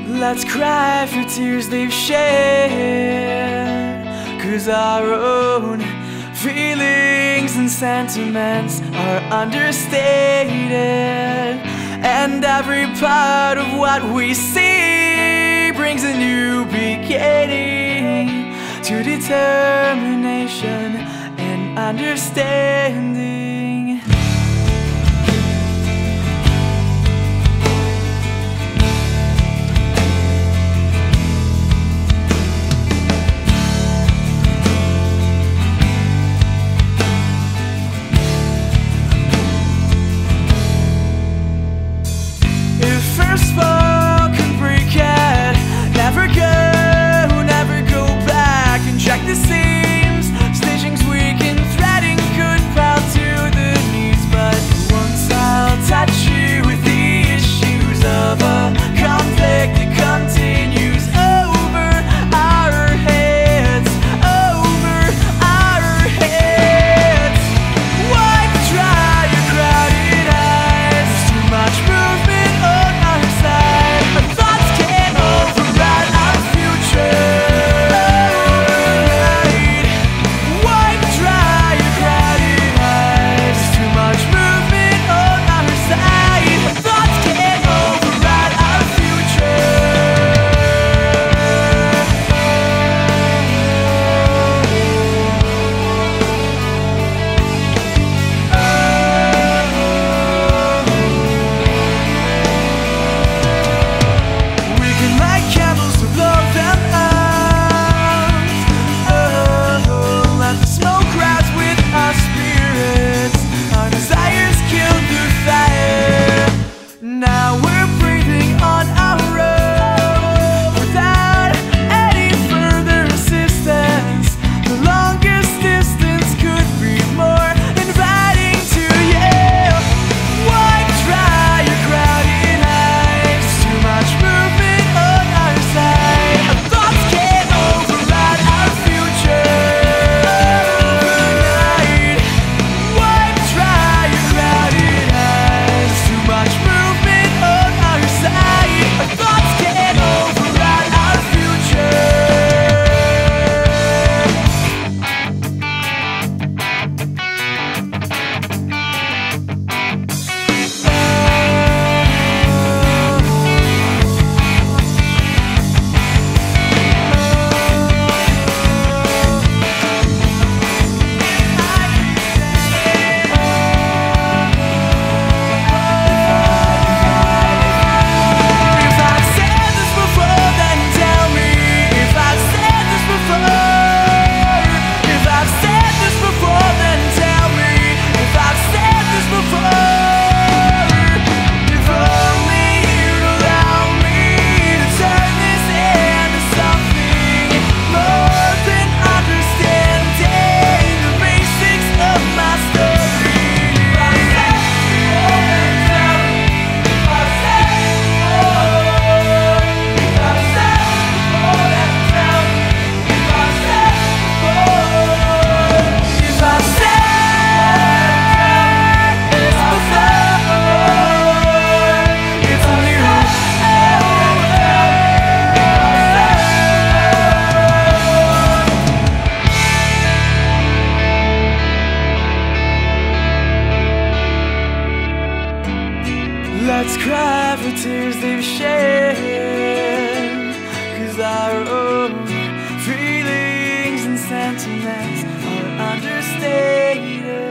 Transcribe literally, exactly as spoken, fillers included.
Let's cry for tears they've shed, 'cause our own feelings and sentiments are understated, and every part of what we see brings a new beginning to determination and understanding. First fall can break it. Never go, never go back and check the seams. Stitching's weak and threading could pile to the knees, but once I'll touch you with the issues of a conflict that continues over our heads, over our heads. Wipe dry your crowded eyes. There's too much movement on our side. Our thoughts can't override our future. Overnight. Wipe dry your crowded eyes. There's too much movement on our side. Our thoughts can't override our future. We can light candles to blow them out. Oh, let the smoke rise with our spirits. Our desires killed the fire. Now we're breathing on our own without any further assistance. The longest distance could be more inviting to you. Wipe dry your crowded eyes. Too much movement on our side. Our thoughts can't override our future. Overnight. Wipe dry your crowded eyes. Too much movement on our side. Our thoughts can't override our future. If I've said this before, then tell me. If I've said this before. If I've said this before, then tell me. If I've said this before. If only you'd allow me to turn this into something more than understanding the basics of my story. If I've said before, then tell me. If I've said before. If I've said before, then tell me. If I've said before. If I've said this before. It's only right. Let's cry for tears they've shed, 'cause our own feelings and sentiments are understated.